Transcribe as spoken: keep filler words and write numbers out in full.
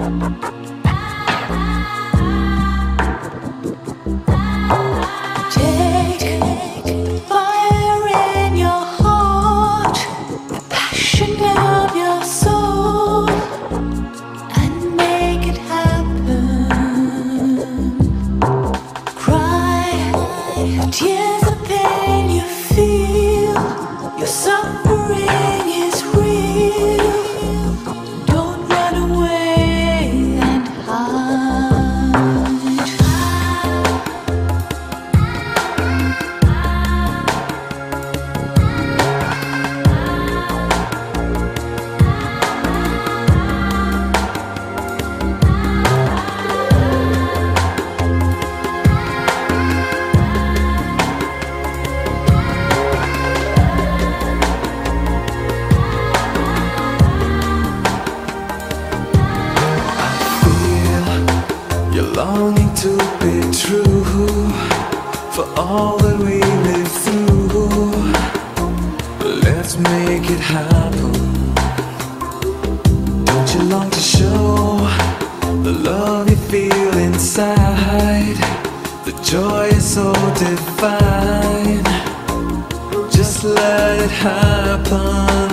Tears of pain you feel, your suffering is real. Don't run away and hide. Longing to be true for all that we live through. Let's make it happen. Don't you long to show the love you feel inside? The joy is so divine. Just let it happen.